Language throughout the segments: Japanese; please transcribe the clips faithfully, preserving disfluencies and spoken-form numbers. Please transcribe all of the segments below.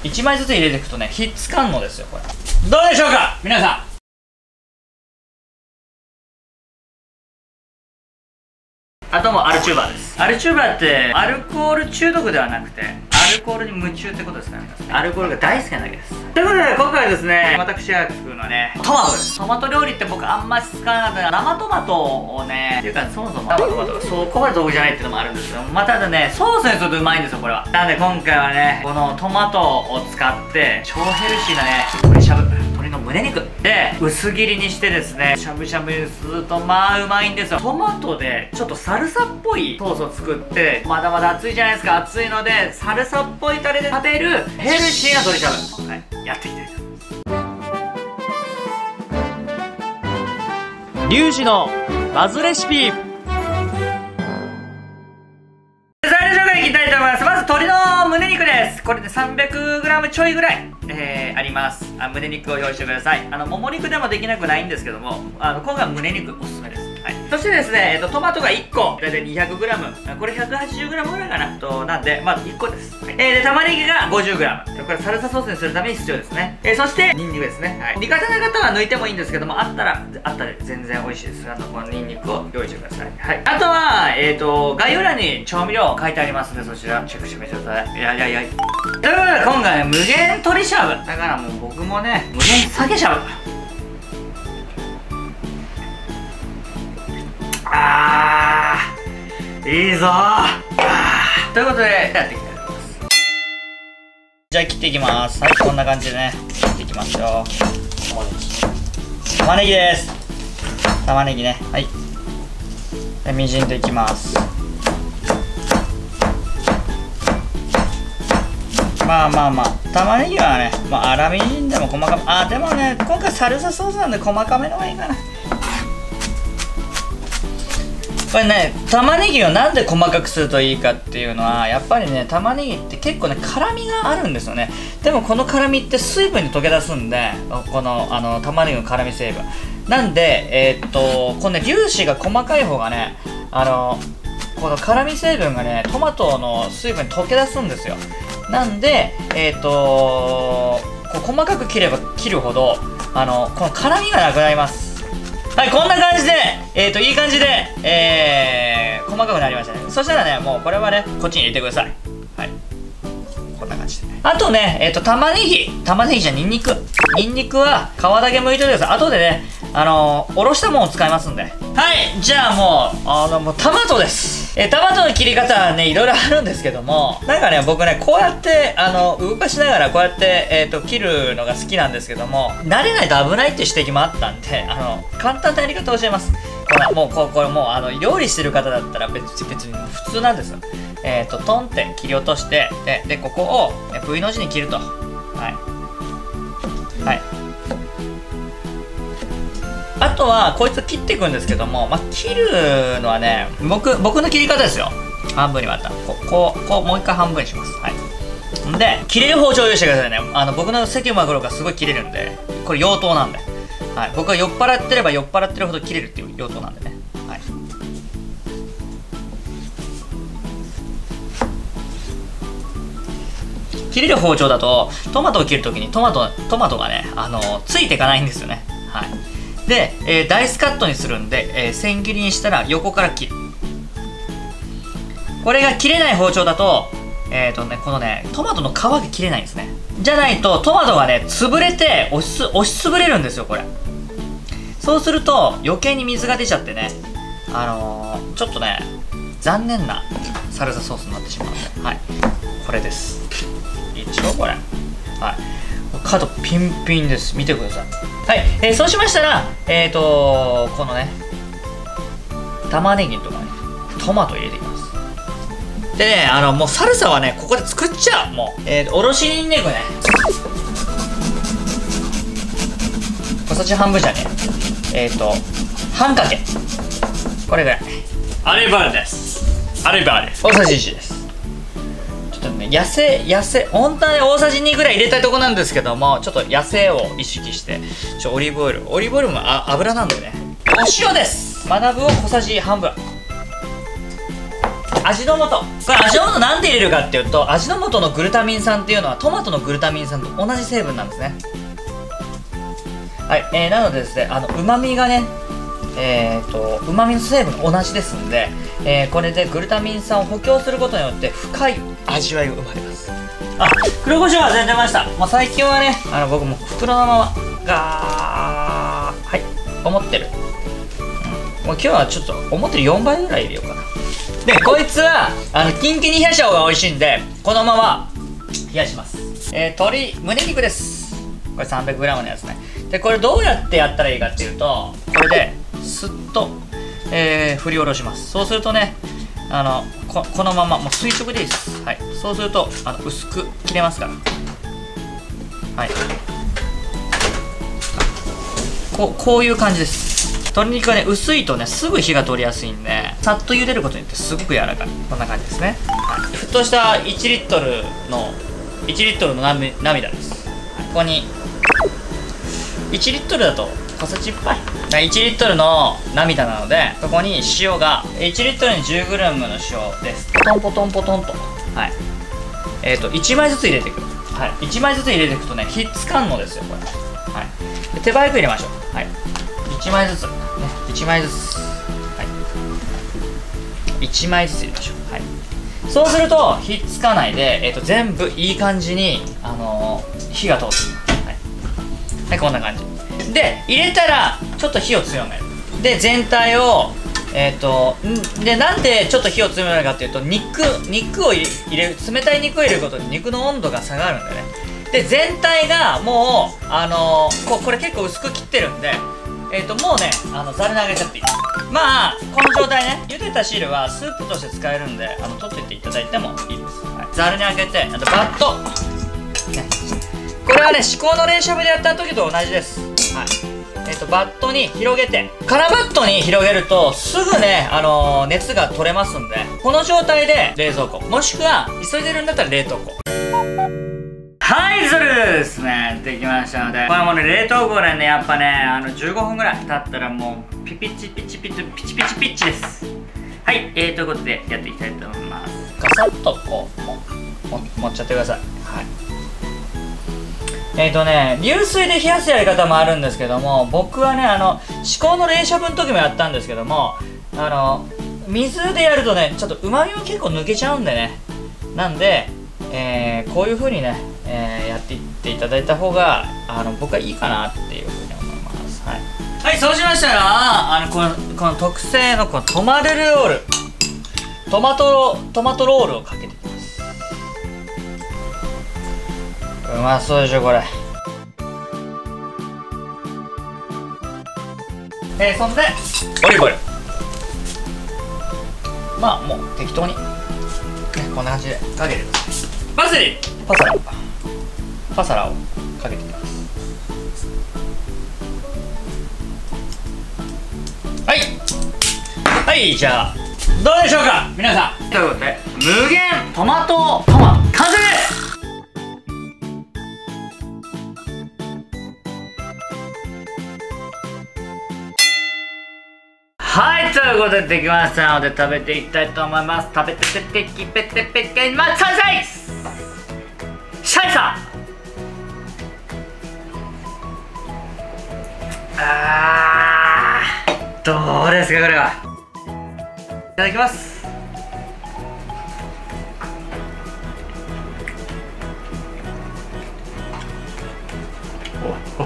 いちまいずつ入れていくとね、ひっつかんのですよ、これ。どうでしょうか皆さん。あともうアルチューバーです。アルチューバーってアルコール中毒ではなくてアルコールに夢中ってことですから皆さん。アルコールが大好きなだけです。ということで今回はですね、私が作るのはね、トマトです。トマト料理って僕あんまり使わなかった生トマトをね、っていうかそもそも生トマトがそこまで得意じゃないっていうのもあるんですけど、またね、ソースにするとうまいんですよこれは。なんで今回はね、このトマトを使って超ヘルシーなね、鶏しゃぶ、鶏の胸肉で薄切りにしてですね、しゃぶしゃぶにするとまあうまいんですよ。トマトでちょっとサルサっぽいソースを作って、まだまだ暑いじゃないですか。暑いのでサルサっぽいタレで食べるヘルシーな鶏しゃぶ、はい、やっていきたいと思います。リュウジのバズレシピ。材料紹介いきたいと思います。まず鶏の胸肉です。これで さんびゃくグラム ちょいぐらい、えー、あります。あ、胸肉を用意してください。あのもも肉でもできなくないんですけども、あの今回は胸肉おすすめです。はい、そしてですね、えっと、トマトがいっこ、だいたい にひゃくグラム、これ ひゃくはちじゅうグラム ぐらいかなと、なんで、まあいっこです。はい、えー、で、玉ねぎが ごじゅうグラム、これサルサソースにするために必要ですね。えー、そして、ニンニクですね。はい、苦手な方は抜いてもいいんですけども、あったら、あったら全然美味しいです。あの、このニンニクを用意してください。はい。あとは、えっと、概要欄に調味料書いてありますので、そちらチェックしてみてください。いやいやいや。ということで、今回ね、無限鶏しゃぶ。だからもう僕もね、無限鮭しゃぶ。あー、いいぞー。あーということでやっていきたいと思います。じゃあ切っていきます。はい、こんな感じでね切っていきますよ。玉ねぎです玉ねぎね。はい、でみじんといきます。まあまあまあ玉ねぎはね、まあ、粗みじんでも細かめ。あ、でもね今回サルサソースなんで細かめの方がいいかな。これね、玉ねぎをなんで細かくするといいかっていうのは、やっぱりね、玉ねぎって結構ね、辛みがあるんですよね。でもこの辛みって水分に溶け出すんで、このあの玉ねぎの辛み成分。なんで、えー、っと、このね、粒子が細かい方がね、あの、この辛み成分がね、トマトの水分に溶け出すんですよ。なんで、えー、っと、こう細かく切れば切るほど、あの、この辛みがなくなります。はい、こんな感じで、えーと、いい感じで、えー、細かくなりましたね。そしたらね、もうこれはね、こっちに入れてください。はい。こんな感じでね。あとね、えーと、玉ねぎ。玉ねぎじゃニンニク。ニンニクは皮だけ剥いといてください。後でね、あのー、おろしたものを使いますんで。はい、じゃあもう、あの、もうトマトです。えー、トマトの切り方はね、いろいろあるんですけども、なんかね、僕ね、こうやって、あの、動かしながらこうやって、えっと、切るのが好きなんですけども、慣れないと危ないって指摘もあったんで、あの、簡単なやり方を教えます。これ、もう、これ、もう、あの、料理してる方だったら別に、別に普通なんですよ。えっと、トンって切り落として、で、でここを V の字に切ると。はい。はい。あとはこいつ切っていくんですけども、まあ、切るのはね、僕僕の切り方ですよ。半分に割ったこうこうこうもう一回半分にします。はい。で切れる包丁を用意してくださいね。あの僕の関マグロがすごい切れるんで、これ用途なんで、はい、僕は酔っ払ってれば酔っ払ってるほど切れるっていう用途なんでね。はい。切れる包丁だとトマトを切るときにトマトトマトがね、あのついていかないんですよね。はい。で、えー、ダイスカットにするんで、えー、千切りにしたら横から切る。これが切れない包丁だと、えっとね、このね、トマトの皮が切れないんですね。じゃないと、トマトがね、潰れて押し、押し潰れるんですよ、これ。そうすると、余計に水が出ちゃってね、あのー、ちょっとね、残念なサルサソースになってしまうんで、はい。これです。いいでしょ、これ。はい。角ピンピンです。見てください。はい、えー、そうしましたら、えーとこのね、玉ねぎとかね、トマト入れていきます。でね、あの、もうサルサはね、ここで作っちゃう。もう、えーと、おろしにんにくね。小さじ半分じゃねえ。えーと、半かけ。これぐらい。アルバーです。アルバーです。大さじいちです。野生野生本当はね大さじにぐらい入れたいとこなんですけども、ちょっと野生を意識してちょオリーブオイルオリーブオイルもあ油なんでね。お塩です。まなぶを小さじ半分。 味の素。これ味の素なんで入れるかっていうと、味の素のグルタミン酸っていうのはトマトのグルタミン酸と同じ成分なんですね。はい、えー、なのでですね、あのうまみがね、えーとうまみの成分同じですんで、えー、これでグルタミン酸を補強することによって深い味わいが生まれます。あ、黒胡椒は全然出ました。もう最近はね、あの僕も袋のままガー、はい、思ってる、うん、もう今日はちょっと思ってるよんばいぐらい入れようかな。でこいつはあのキンキンに冷やした方が美味しいんで、このまま冷やします。えー、鶏胸肉です。これ さんびゃくグラム のやつね。でこれどうやってやったらいいかっていうと、これですっと、えー、振り下ろします。そうするとね、あの こ, このままもう垂直でいいです。はい、そうするとあの薄く切れますから。はい、こうこういう感じです。鶏肉はね薄いとねすぐ火が通りやすいんで、さっと茹でることによってすごく柔らかい。こんな感じですね。はい、沸騰したいちリットルのいちリットルの涙です。はい、ここにいちリットルだと小さじいっぱい、いちリットルの涙なので、ここに塩がいちリットルに じゅうグラム の塩です。ポトンポトンポトンと、はい、えっ、ー、といちまいずつ入れていく。はい、いちまいずつ入れていくとねひっつかんのですよこれ。はい、で手早く入れましょう。はい、いちまいずつ、ね、いちまいずつ、はい、いちまいずつ入れましょう。はい、そうするとひっつかないで、えー、と全部いい感じに、あのー、火が通ってる。はい、はい、こんな感じで入れたらちょっと火を強める。で全体をえっ、ー、とんでなんでちょっと火を強めるかっていうと、肉肉を入れ入れる冷たい肉を入れることで肉の温度が下がるんでね。で全体がもうあのー、ここれ結構薄く切ってるんで、えー、ともうねあのざるにあげちゃっていい。まあこの状態ね、茹でた汁はスープとして使えるんで、あの取っていっていただいてもいいです。はい、ざるにあげて、あとバット、ね、これはね至高の冷しゃぶでやった時と同じです。はい、えー、とバットに広げて、空バットに広げるとすぐね、あのー、熱が取れますんで、この状態で冷蔵庫、もしくは急いでるんだったら冷凍庫。はい、それでですねできましたので、これもね冷凍庫でねやっぱねあのじゅうごふんぐらい経ったらもうピピチピチピチピチピチピチです。はい、えー、ということでやっていきたいと思います。ガサッとこうもも持っちゃってください。はい、えーとね、流水で冷やすやり方もあるんですけども、僕はねあの至高の冷しゃぶの時もやったんですけども、あの水でやるとねちょっとうまみも結構抜けちゃうんでね、なんで、えー、こういう風にね、えー、やっていっていただいた方があの僕はいいかなっていう風に思います。はい、はい、そうしましたらあのこのこの特製のこのトマルロールトマトトマトロールをかけていきます。うまそうでしょこれ。えー、そんでオリーブオイル、まあもう適当に、ね、こんな感じでかけてください。パセリパサラパサラをかけていきます。はいはい、じゃあどうでしょうか皆さん。ということで無限トマトトマト完成です。はい、ということでできましたので食べていきたいと思います。食べててペキペテペケンマッサンサイスシャイサあー、どうですかこれは。いただきます。お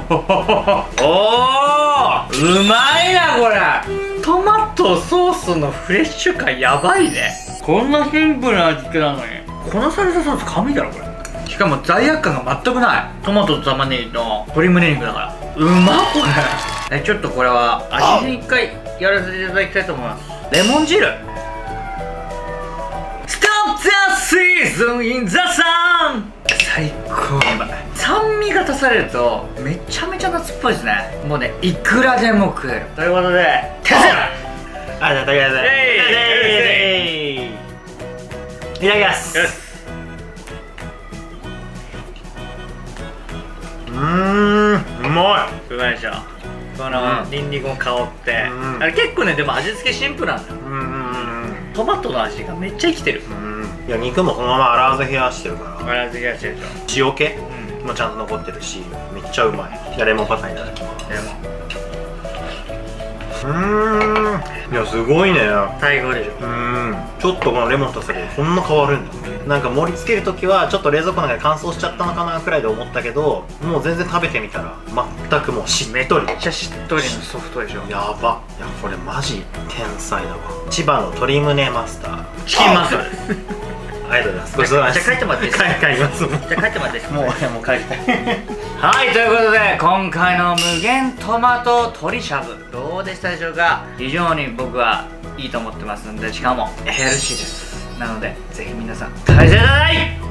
おー、うまいなこれ。トマトソースのフレッシュ感やばいね。こんなシンプルな味付けなのにこのサルサソース神だろこれ。しかも罪悪感が全くない。トマトと玉ねぎと鶏胸肉だからうまっこれ。えちょっとこれは味に一回やらせていただきたいと思います。レモン汁ストップザシーズンインザサン、最高。酸味が足されるとめちゃめちゃ夏っぽいですね。もうねいくらでも食えるということで天才ありがとうございます。いただきます。うーん、うまい。うまいでしょこのニンニクも香って、あれ結構ねでも味付けシンプルなんだよ。うんうんうん、 トマトの味がめっちゃ生きてる。 うん。いや、肉もそのまま洗わず冷やしてるから、 洗わず冷やしてるでしょ。 塩気もちゃんと残ってるし、めっちゃうまい。じゃあレモンパスタいただきます。 でもうーん、いやすごいね。 最高でしょ。 うーん、ちょっとこのレモンとさでこんな変わるんだ。なんか盛り付ける時はちょっと冷蔵庫の中で乾燥しちゃったのかなくらいで思ったけど、もう全然食べてみたら全くもうしっとり。 めっちゃしっとりのソフトでしょ。 やば。いやこれマジ天才だわ。千葉の鶏胸マスターチキンマスターです。 ありがとうございます。ごちそうさまです。 じゃあ帰ってもらっていいですか。 帰ります。もうじゃあ帰ってもらっていいですか。 もうもう帰りたい。 はい、ということで今回の無限トマト鶏しゃぶどうでしたでしょうか。非常に僕はいいと思ってますんで、しかもヘルシーです。なのでぜひ皆さん試してください。